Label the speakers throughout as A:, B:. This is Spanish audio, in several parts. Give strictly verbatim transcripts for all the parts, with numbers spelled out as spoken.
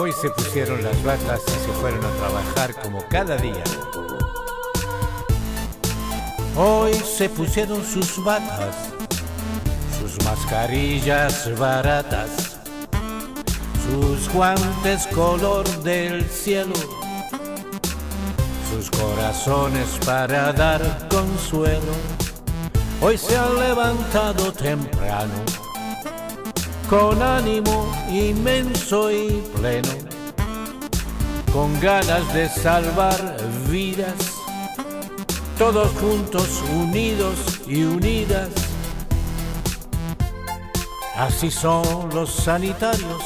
A: Hoy se pusieron las batas y se fueron a trabajar como cada día. Hoy se pusieron sus batas, sus mascarillas baratas, sus guantes color del cielo, sus corazones para dar consuelo. Hoy se han levantado temprano, con ánimo inmenso y pleno, con ganas de salvar vidas, todos juntos, unidos y unidas. Así son los sanitarios,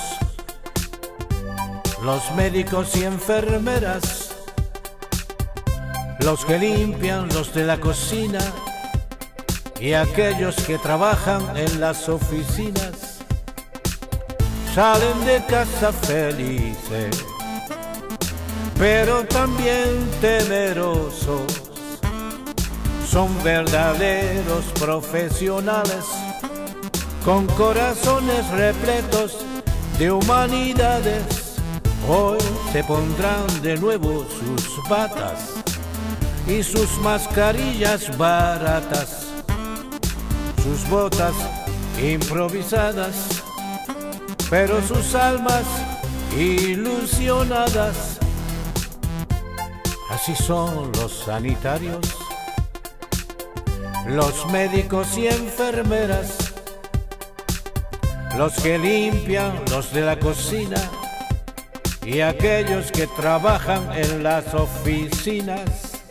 A: los médicos y enfermeras, los que limpian, los de la cocina y aquellos que trabajan en las oficinas. Salen de casa felices, pero también temerosos. Son verdaderos profesionales, con corazones repletos de humanidades. Hoy se pondrán de nuevo sus batas y sus mascarillas baratas, sus botas improvisadas, pero sus almas ilusionadas. Así son los sanitarios, los médicos y enfermeras, los que limpian, los de la cocina y aquellos que trabajan en las oficinas.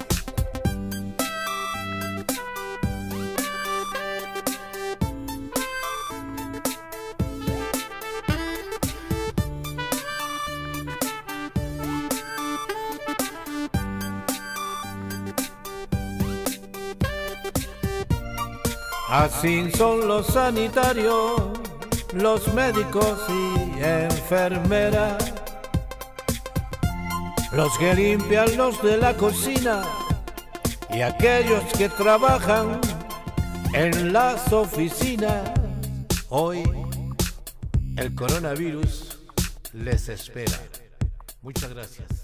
A: Así son los sanitarios, los médicos y enfermeras, los que limpian, los de la cocina y aquellos que trabajan en las oficinas. Hoy el coronavirus les espera. Muchas gracias.